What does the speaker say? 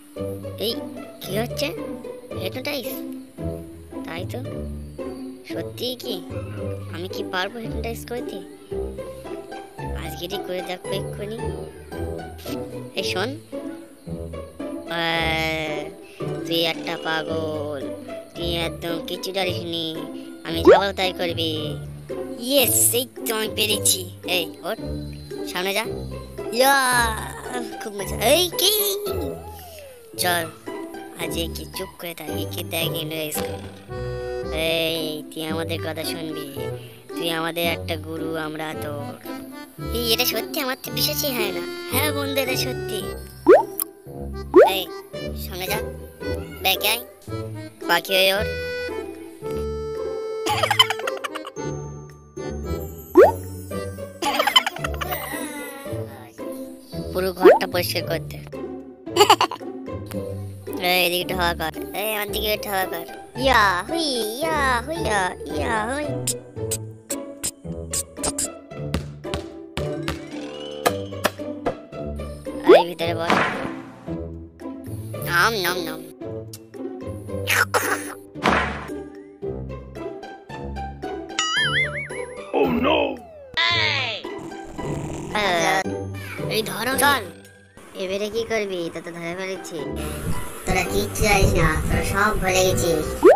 এই কি হচ্ছে? হিপনোটাইজ? তাই তো, সত্যি কি আমি কি পারবো হিপনোটাইজ করতে? আজকেরই করে দেখবো এক্ষুনি। এই শোন, তুই একটা পাগল, তুই একদম কিছু জানিস নি, আমি যাবো তাই করবি। ইয়েস, এই তো আমি পেরেছি। এই ওঠ, সামনে যা। ইয়া, খুব মজা। এই কি, চল আজ কি চুপ করে থাকি, কি দেখ ইন্টারেস্ট। এই তুই আমাদের কথা শুনবি, তুই আমাদের একটা গুরু, আমরা তোর। এই এটা সত্যি, আমার তো বিশ্বাসই হয় না। হ্যাঁ বন্ধু, এটা সত্যি। এই সামনে যা, ব্যাক আয়, পাখি হয়ে ওর। পুরো ঘরটা পরিষ্কার করতে। এদিকে হাওয়া কর, এই আমার দিকে হাওয়া কর। ইয়া হুই, ইয়া হুইয়া, ইয়া হুই। এই ভিতরে বল। নাম নাম নাম। Oh no! এই ধরো, চল। এবারে কি করবি? তা তো ধরে ফেলেছি। তোরা কিচ্ছু জানিস না, তোরা সব ভুলে গেছিস।